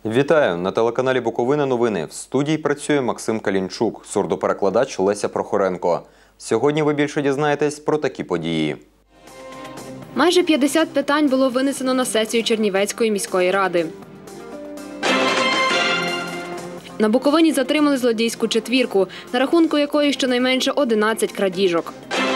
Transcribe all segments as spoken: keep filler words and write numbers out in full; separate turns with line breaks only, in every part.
Вітаю! На телеканалі Буковина новини. В студії працює Максим Калінчук, сурдоперекладач Леся Прохоренко. Сьогодні ви більше дізнаєтесь про такі події.
Майже п'ятдесят питань було винесено на сесію Чернівецької міської ради. На Буковині затримали злодійську четвірку, на рахунку якої щонайменше одинадцять крадіжок.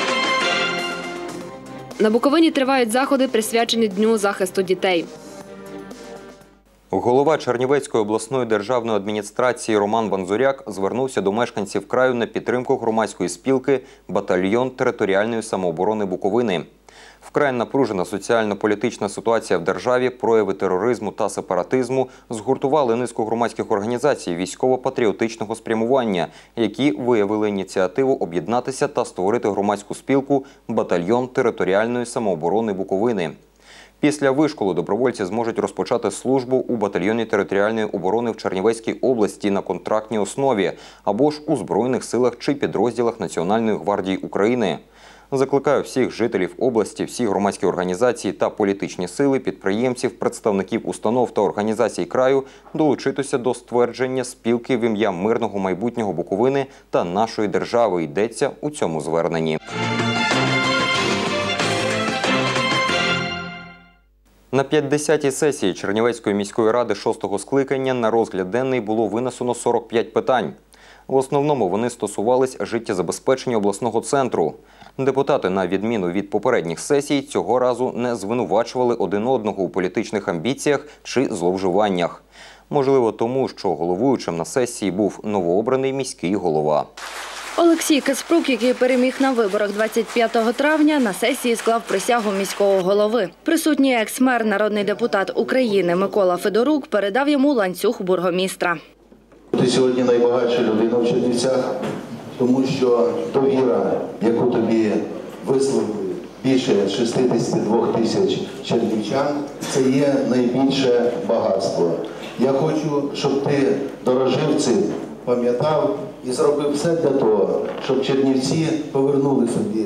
На Буковині тривають заходи, присвячені Дню захисту дітей.
Голова Чернівецької обласної державної адміністрації Роман Ванзуряк звернувся до мешканців краю на підтримку громадської спілки «Батальйон територіальної самооборони Буковини». Вкрай напружена соціально-політична ситуація в державі, прояви тероризму та сепаратизму згуртували низку громадських організацій військово-патріотичного спрямування, які виявили ініціативу об'єднатися та створити громадську спілку «Батальйон територіальної самооборони Буковини». Після вишколу добровольці зможуть розпочати службу у батальйоні територіальної оборони в Чернівецькій області на контрактній основі або ж у Збройних силах чи підрозділах Національної гвардії України. Закликаю всіх жителів області, всі громадські організації та політичні сили, підприємців, представників установ та організацій краю долучитися до ствердження спілки в ім'я мирного майбутнього Буковини та нашої держави, йдеться у цьому зверненні. На п'ятдесятій сесії Чернівецької міської ради шостого скликання на розгляд денний було винесено сорок п'ять питань. В основному вони стосувались життєзабезпечення обласного центру. Депутати, на відміну від попередніх сесій, цього разу не звинувачували один одного у політичних амбіціях чи зловживаннях. Можливо, тому, що головуючим на сесії був новообраний міський голова.
Олексій Каспрук, який переміг на виборах двадцять п'ятого травня, на сесії склав присягу міського голови. Присутній екс-мер, народний депутат України Микола Федорук передав йому ланцюг бургомістра.
Ти сьогодні найбагатша людина в Чернівцях, тому що довіра, яку тобі висловили більше шістдесят два тисяч чернівчан, це є найбільше багатство. Я хочу, щоб ти дорожив цим, пам'ятав і зробив все для того, щоб чернівці повернули собі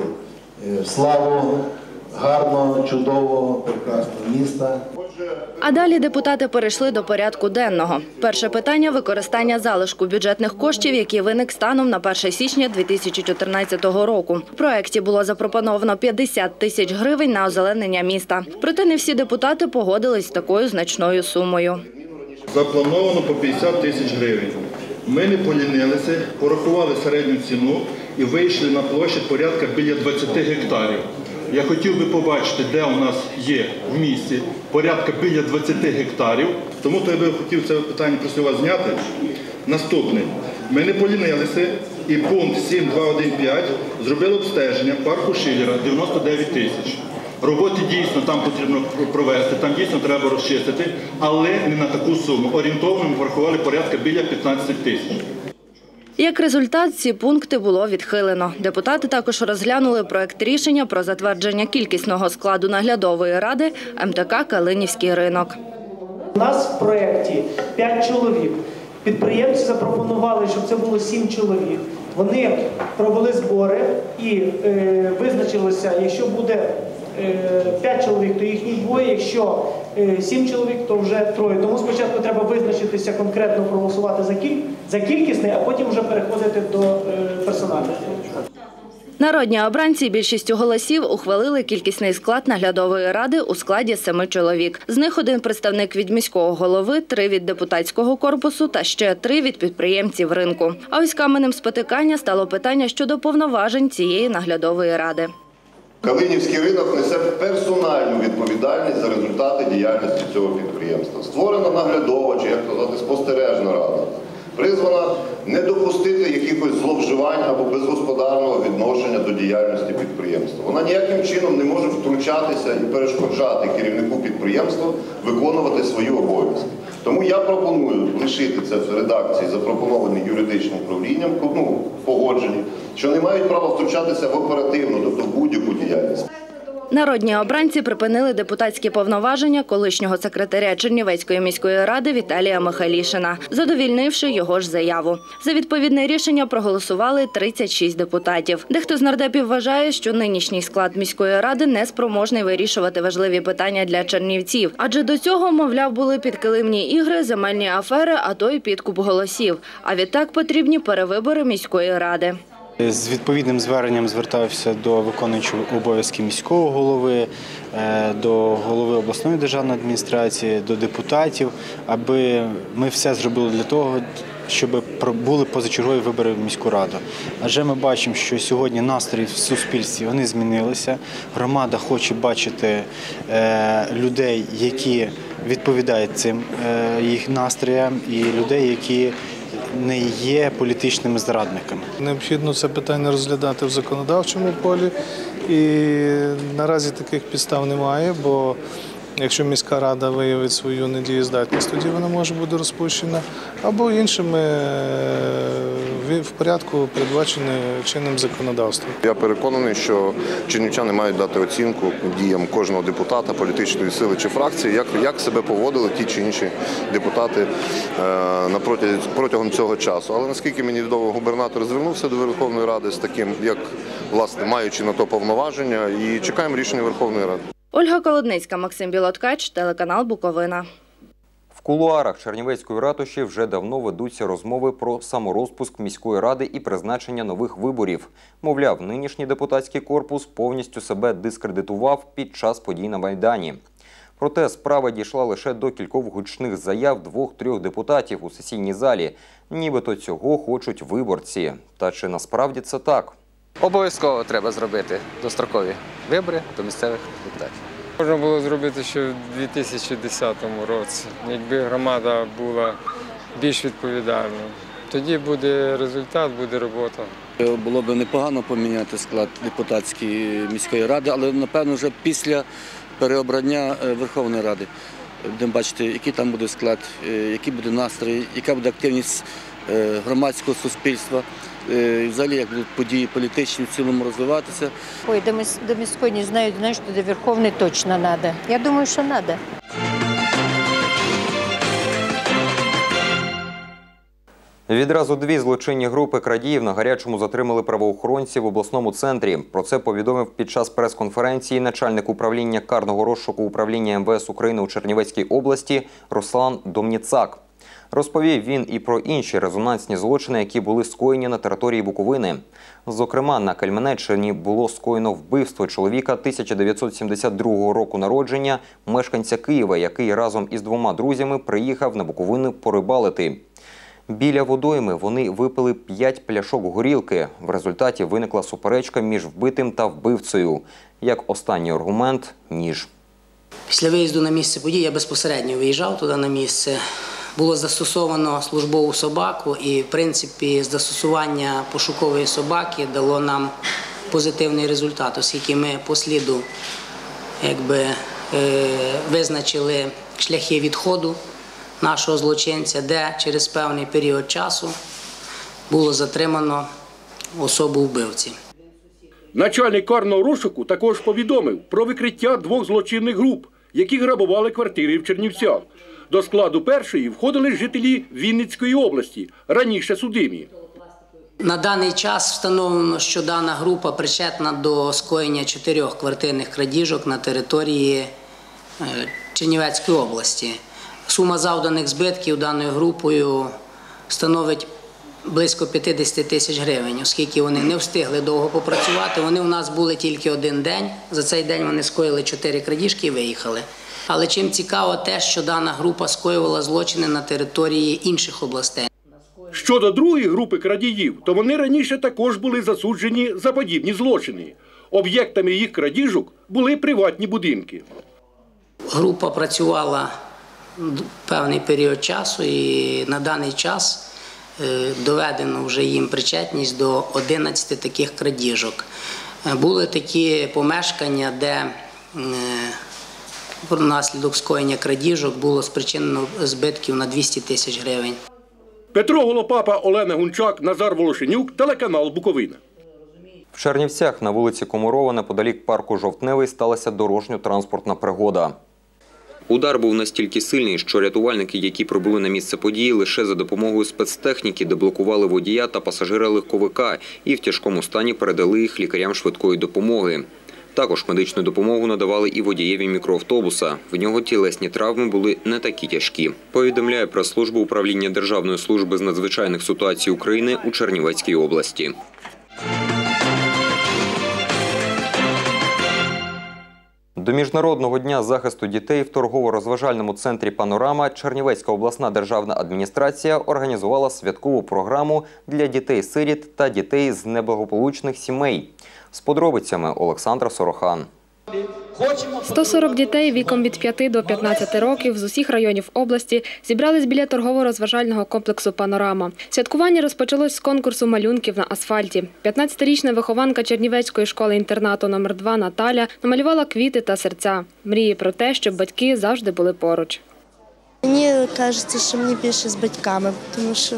славу гарного, чудового, прекрасного міста.
А далі депутати перейшли до порядку денного. Перше питання – використання залишку бюджетних коштів, який виник станом на перше січня дві тисячі чотирнадцятого року. В проєкті було запропоновано п'ятдесят тисяч гривень на озеленення міста. Проте не всі депутати погодились з такою значною сумою.
Заплановано по п'ятдесят тисяч гривень. Ми не полінилися, порахували середню ціну і вийшли на площадь порядка біля двадцяти гектарів. Я хотів би побачити, де у нас є в місті порядка біля двадцяти гектарів, тому то я би хотів це питання просив вас зняти. Наступне. Ми не полінилися і пункт сім два один п'ять зробили обстеження парку Шиллера дев'яносто дев'ять тисяч. Роботи дійсно там потрібно провести, там дійсно треба розчистити, але не на таку суму. Орієнтовно ми порахували порядка біля п'ятнадцяти тисяч.
Як результат, ці пункти було відхилено. Депутати також розглянули проект рішення про затвердження кількісного складу наглядової ради ем те ка «Калинівський ринок».
У нас в проєкті п'ять чоловік. Підприємці запропонували, щоб це було сім чоловік. Вони провели збори і е, визначилося, якщо буде п'ять чоловік, то їхні двоє, якщо сім чоловік, то вже троє. Тому спочатку треба визначитися, конкретно проголосувати за, кіль... за кількісний, а потім вже переходити до персонального.
Народні обранці більшістю голосів ухвалили кількісний склад наглядової ради у складі семи чоловік. З них один представник від міського голови, три від депутатського корпусу та ще три від підприємців ринку. А ось каменем спотикання стало питання щодо повноважень цієї наглядової ради.
Калинівський ринок несе персональну відповідальність за результати діяльності цього підприємства. Створена наглядова, чи як казати, спостережна рада, призвана не допустити якихось зловживань або безгосподарного відношення до діяльності підприємства. Вона ніяким чином не може втручатися і перешкоджати керівнику підприємства виконувати свої обов'язки. Тому я пропоную лишити це в редакції, запропонованій юридичним управлінням, ну, погоджені, що не мають права втручатися в оперативну, тобто в будь-яку діяльність.
Народні обранці припинили депутатські повноваження колишнього секретаря Чернівецької міської ради Віталія Михайлішина, задовільнивши його ж заяву. За відповідне рішення проголосували тридцять шість депутатів. Дехто з нардепів вважає, що нинішній склад міської ради неспроможний вирішувати важливі питання для чернівців. Адже до цього, мовляв, були підкилимні ігри, земельні афери, а то й підкуп голосів. А відтак потрібні перевибори міської ради.
З відповідним зверненням звертався до виконуючого обов'язки міського голови, до голови обласної державної адміністрації, до депутатів, аби ми все зробили для того, щоб були позачергові вибори в міську раду. Адже ми бачимо, що сьогодні настрої в суспільстві вони змінилися. Громада хоче бачити людей, які відповідають цим їх настроям, і людей, які не є політичними зрадниками.
Необхідно це питання розглядати в законодавчому полі, і наразі таких підстав немає, бо якщо міська рада виявить свою недієздатність, тоді вона може бути розпущена, або іншими в порядку, передбачений чинним законодавством.
Я переконаний, що чернівчани мають дати оцінку діям кожного депутата, політичної сили чи фракції, як, як себе поводили ті чи інші депутати е, протягом цього часу. Але наскільки мені відомо, губернатор звернувся до Верховної Ради з таким, як, власне, маючи на то повноваження, і чекаємо рішення Верховної Ради.
Ольга Колодницька, Максим Білоткач, телеканал Буковина.
В кулуарах Чернівецької ратуші вже давно ведуться розмови про саморозпуск міської ради і призначення нових виборів. Мовляв, нинішній депутатський корпус повністю себе дискредитував під час подій на Майдані. Проте справа дійшла лише до кількох гучних заяв двох-трьох депутатів у сесійній залі. Нібито цього хочуть виборці. Та чи насправді це так?
Обов'язково треба зробити дострокові вибори до місцевих депутатів.
Можна було зробити ще в дві тисячі десятому році, якби громада була більш відповідальною. Тоді буде результат, буде робота.
Було б непогано поміняти склад депутатської міської ради, але, напевно, вже після переобрання Верховної Ради. Будемо бачити, який там буде склад, який буде настрій, яка буде активність громадського суспільства. І взагалі, як будуть події політичні в цілому розвиватися.
Ой, до міської не знаю, знаю, що до Верховної точно треба. Я думаю, що треба.
Відразу дві злочинні групи крадіїв на гарячому затримали правоохоронці в обласному центрі. Про це повідомив під час прес-конференції начальник управління карного розшуку управління ем ве ес України у Чернівецькій області Руслан Домніцак. Розповів він і про інші резонансні злочини, які були скоєні на території Буковини. Зокрема, на Кельменеччині було скоєно вбивство чоловіка тисяча дев'ятсот сімдесят другого року народження, мешканця Києва, який разом із двома друзями приїхав на Буковину порибалити. Біля водойми вони випили п'ять пляшок горілки. В результаті виникла суперечка між вбитим та вбивцею. Як останній аргумент – ніж.
Після виїзду на місце події я безпосередньо виїжджав туди на місце. Було застосовано службову собаку і, в принципі, застосування пошукової собаки дало нам позитивний результат, оскільки ми по сліду якби, е, визначили шляхи відходу нашого злочинця, де через певний період часу було затримано особу вбивці.
Начальник карного розшуку також повідомив про викриття двох злочинних груп, які грабували квартири в Чернівцях. До складу першої входили жителі Вінницької області, раніше судимі.
На даний час встановлено, що дана група причетна до скоєння чотирьох квартирних крадіжок на території Чернівецької області. Сума завданих збитків даною групою становить близько п'ятдесят тисяч гривень, оскільки вони не встигли довго попрацювати. Вони у нас були тільки один день. За цей день вони скоїли чотири крадіжки і виїхали. Але чим цікаво те, що дана група скоювала злочини на території інших областей.
Щодо другої групи крадіїв, то вони раніше також були засуджені за подібні злочини. Об'єктами їх крадіжок були приватні будинки.
Група працювала певний період часу і на даний час доведено вже їм причетність до одинадцяти таких крадіжок. Були такі помешкання, де внаслідок скоєння крадіжок було спричинено збитків на двісті тисяч гривень.
Петро Голопапа, Олена Гунчак, Назар Волошенюк, телеканал Буковина.
В Чернівцях на вулиці Комарова неподалік парку Жовтневий сталася дорожньо-транспортна пригода. Удар був настільки сильний, що рятувальники, які прибули на місце події, лише за допомогою спецтехніки деблокували водія та пасажира легковика і в тяжкому стані передали їх лікарям швидкої допомоги. Також медичну допомогу надавали і водієві мікроавтобуса. В нього тілесні травми були не такі тяжкі. Повідомляє прес-служба управління Державної служби з надзвичайних ситуацій України у Чернівецькій області. До Міжнародного дня захисту дітей в торгово-розважальному центрі «Панорама» Чернівецька обласна державна адміністрація організувала святкову програму для дітей-сиріт та дітей з неблагополучних сімей. З подробицями Олександра Сорохан.
сто сорок дітей віком від п'яти до п'ятнадцяти років з усіх районів області зібрались біля торгово-розважального комплексу «Панорама». Святкування розпочалось з конкурсу малюнків на асфальті. п'ятнадцятирічна вихованка Чернівецької школи-інтернату номер два Наталя намалювала квіти та серця. Мріє про те, щоб батьки завжди були поруч.
Мені кажеться, що мені більше з батьками, тому що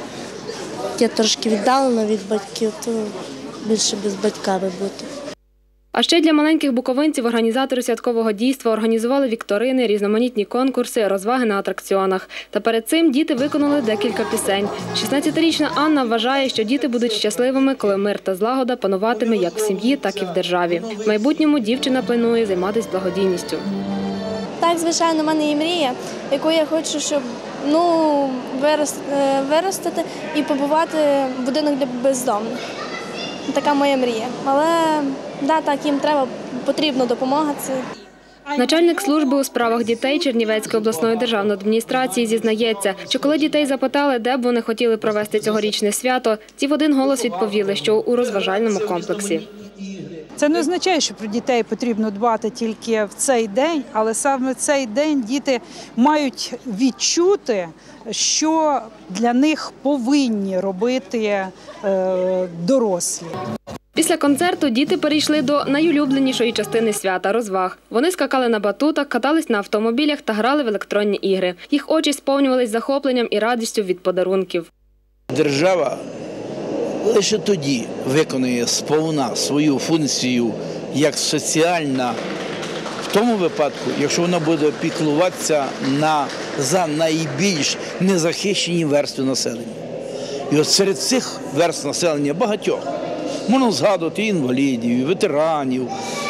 я трошки віддалена від батьків, то більше без батьками бути.
А ще для маленьких буковинців організатори святкового дійства організували вікторини, різноманітні конкурси, розваги на атракціонах. Та перед цим діти виконали декілька пісень. шістнадцятирічна Анна вважає, що діти будуть щасливими, коли мир та злагода пануватиме як в сім'ї, так і в державі. В майбутньому дівчина планує займатися благодійністю.
Так, звичайно, в мене є мрія, яку я хочу, щоб ну, виростити і побувати в будинок для бездомних. Така моя мрія. Але да, так, їм треба, потрібна допомога.
Начальник служби у справах дітей Чернівецької обласної державної адміністрації зізнається, що коли дітей запитали, де б вони хотіли провести цьогорічне свято, ті в один голос відповіли, що у розважальному комплексі.
Це не означає, що про дітей потрібно дбати тільки в цей день, але саме в цей день діти мають відчути, що для них повинні робити е, дорослі.
Після концерту діти перейшли до найулюбленішої частини свята – розваг. Вони скакали на батутах, катались на автомобілях та грали в електронні ігри. Їх очі сповнювались захопленням і радістю від подарунків.
Держава лише тоді виконує сповна свою функцію як соціальна, в тому випадку, якщо вона буде піклуватися на, за найбільш незахищені верстви населення. І от серед цих верств населення багатьох можна згадувати і інвалідів, і ветеранів,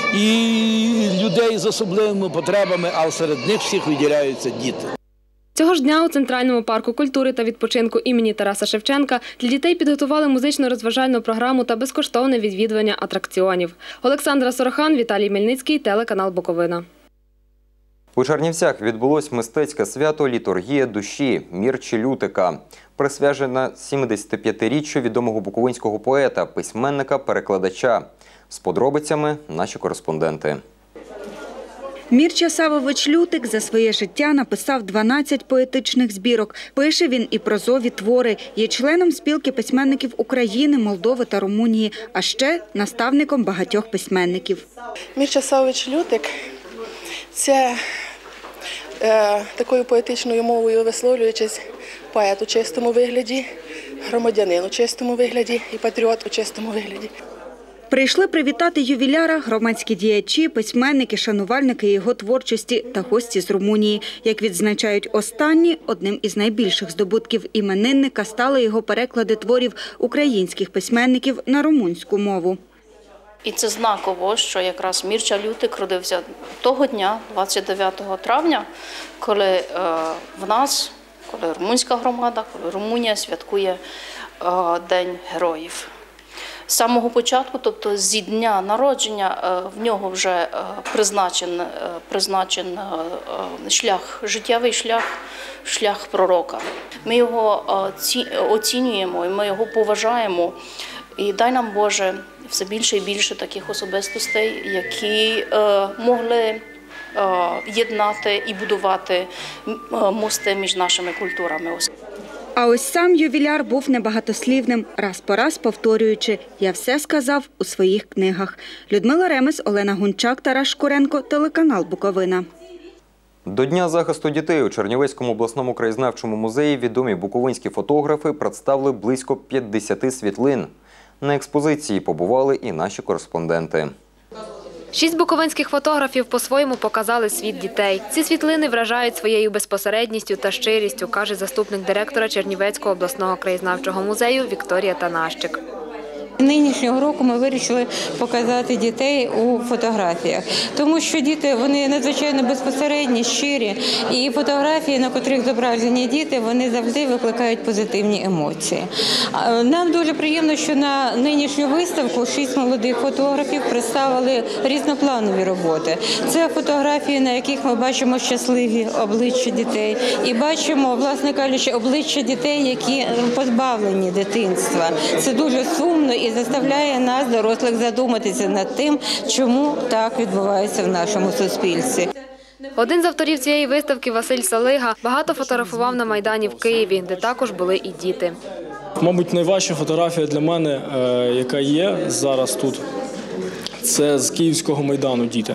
і людей з особливими потребами, але серед них всіх виділяються діти.
Цього ж дня у Центральному парку культури та відпочинку імені Тараса Шевченка для дітей підготували музично-розважальну програму та безкоштовне відвідування атракціонів. Олександра Сорохан, Віталій Мельницький, телеканал Буковина.
У Чернівцях відбулось мистецьке свято «Літургія душі» Мірчі Лютика, присвячена сімдесятип'ятиріччю відомого буковинського поета, письменника, перекладача. З подробицями наші кореспонденти.
Мірча Савович Лютик за своє життя написав дванадцять поетичних збірок. Пише він і прозові твори. Є членом спілки письменників України, Молдови та Румунії, а ще наставником багатьох письменників.
Мірча Савович Лютик – це е, такою поетичною мовою висловлюючись поет у чистому вигляді, громадянин у чистому вигляді і патріот у чистому вигляді.
Прийшли привітати ювіляра громадські діячі, письменники, шанувальники його творчості та гості з Румунії. Як відзначають останні, одним із найбільших здобутків іменинника стали його переклади творів українських письменників на румунську мову.
І це знаково, що якраз Мірча Лютик родився того дня, двадцять дев'ятого травня, коли е, в нас, коли румунська громада, коли Румунія святкує е, День героїв. З самого початку, тобто зі дня народження, в нього вже призначен, призначен шлях, життєвий шлях, шлях пророка. Ми його оцінюємо, і ми його поважаємо. І дай нам, Боже, все більше і більше таких особистостей, які могли єднати і будувати мости між нашими культурами.
А ось сам ювіляр був небагатослівним, раз по раз повторюючи «Я все сказав у своїх книгах». Людмила Ремес, Олена Гунчак, Тарас Шкуренко, телеканал Буковина.
До Дня захисту дітей у Чернівецькому обласному краєзнавчому музеї відомі буковинські фотографи представили близько п'ятдесяти світлин. На експозиції побували і наші кореспонденти.
Шість буковинських фотографів по-своєму показали світ дітей. Ці світлини вражають своєю безпосередністю та щирістю, каже заступник директора Чернівецького обласного краєзнавчого музею Вікторія Танащик.
Нинішнього року ми вирішили показати дітей у фотографіях, тому що діти, вони надзвичайно безпосередні, щирі, і фотографії, на котрих зображені діти, вони завжди викликають позитивні емоції. Нам дуже приємно, що на нинішню виставку шість молодих фотографів представили різнопланові роботи. Це фотографії, на яких ми бачимо щасливі обличчя дітей і бачимо, власне кажучи, обличчя дітей, які позбавлені дитинства. Це дуже сумно і заставляє нас, дорослих, задуматися над тим, чому так відбувається в нашому суспільстві.
Один з авторів цієї виставки, Василь Салига, багато фотографував на Майдані в Києві, де також були і діти.
Мабуть, найважча фотографія для мене, яка є зараз тут, це з Київського Майдану «Діти».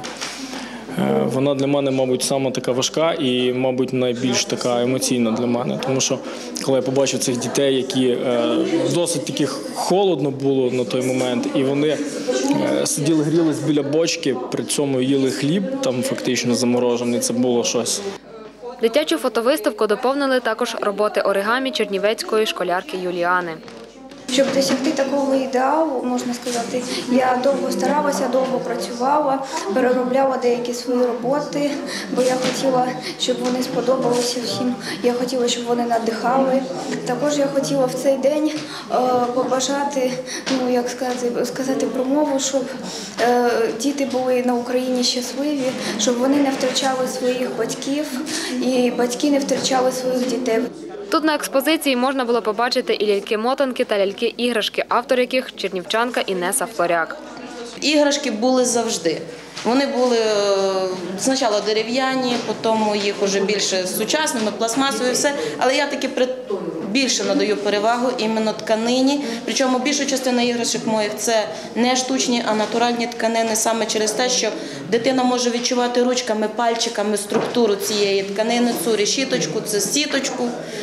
Вона для мене, мабуть, саме така важка і, мабуть, найбільш така емоційна для мене. Тому що, коли я побачив цих дітей, які досить таки холодно було на той момент, і вони сиділи, грілись біля бочки, при цьому їли хліб, там фактично заморожений, це було щось.
Дитячу фотовиставку доповнили також роботи оригамі чернівецької школярки Юліани.
Щоб досягти такого ідеалу, можна сказати, я довго старалася, довго працювала, переробляла деякі свої роботи, бо я хотіла, щоб вони сподобалися всім, я хотіла, щоб вони надихали. Також я хотіла в цей день е, побажати, ну, як сказати, сказати промову, щоб е, діти були на Україні щасливі, щоб вони не втрачали своїх батьків і батьки не втрачали своїх дітей.
Тут на експозиції можна було побачити і ляльки-мотанки та ляльки-іграшки, автор яких – чернівчанка Інеса Флоряк.
Іграшки були завжди. Вони були спочатку дерев'яні, потім їх вже більше сучасними, пластмасові, все. Але я таки більше надаю перевагу іменно тканині. Причому більша частина іграшок моїх – це не штучні, а натуральні тканини, саме через те, що дитина може відчувати ручками, пальчиками структуру цієї тканини, цю решіточку, цю сіточку.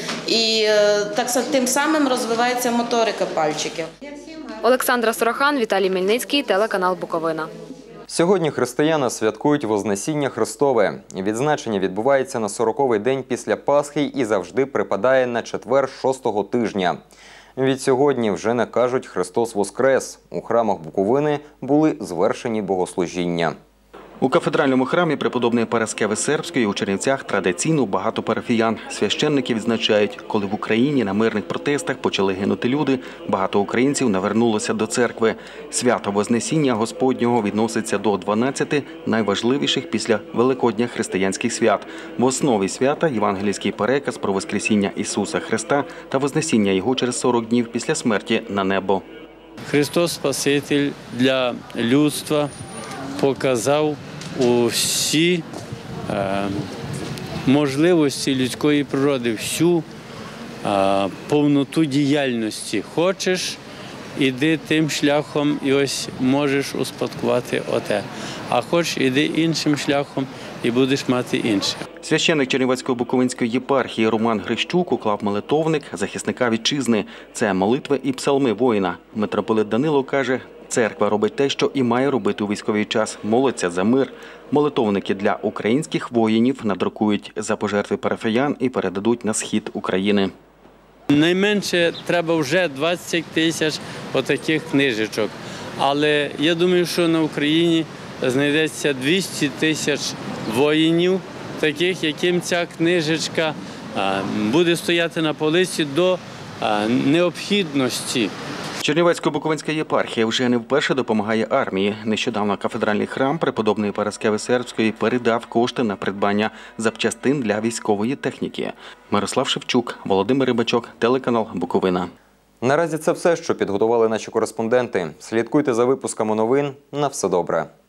І так, тим самим розвивається моторика пальчиків.
Олександра Сорохан, Віталій Мельницький, телеканал «Буковина».
Сьогодні християни святкують Вознесіння Христове. Відзначення відбувається на сороковий день після Пасхи і завжди припадає на четвер шостого тижня. Від сьогодні вже не кажуть «Христос Воскрес». У храмах Буковини були звершені богослужіння.
У кафедральному храмі преподобної Параскеви Сербської у Чернівцях традиційно багато парафіян. Священники відзначають, коли в Україні на мирних протестах почали гинути люди, багато українців навернулося до церкви. Свято Вознесіння Господнього відноситься до дванадцяти найважливіших після Великодня християнських свят. В основі свята – євангельський переказ про Воскресіння Ісуса Христа та Вознесіння Його через сорок днів після смерті на небо.
Христос Спаситель для людства показав усі е, можливості людської природи, всю е, повноту діяльності. Хочеш – іди тим шляхом і ось можеш успадкувати оте. А хочеш – іди іншим шляхом і будеш мати інше.
Священник Чернівецької Буковинської єпархії Роман Грищук уклав молитовник захисника вітчизни. Це молитви і псалми воїна. Митрополит Данило каже, церква робить те, що і має робити у військовий час. Молиться за мир. Молитовники для українських воїнів надрукують за пожертви парафіян і передадуть на схід України.
Найменше треба вже двадцять тисяч отаких книжечок. Але я думаю, що на Україні знайдеться двісті тисяч воїнів, таких, яким ця книжечка буде стояти на полиці до необхідності.
Чернівецько-Буковинська єпархія вже не вперше допомагає армії. Нещодавно кафедральний храм преподобної Параскеви Сербської передав кошти на придбання запчастин для військової техніки. Мирослав Шевчук, Володимир Рибачок, телеканал «Буковина».
Наразі це все, що підготували наші кореспонденти. Слідкуйте за випусками новин. На все добре.